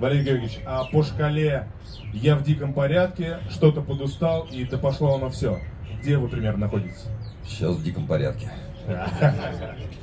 Валерий Георгиевич, а по шкале «я в диком порядке», что-то подустал и да пошло оно все. Где вы примерно находитесь? Сейчас в диком порядке.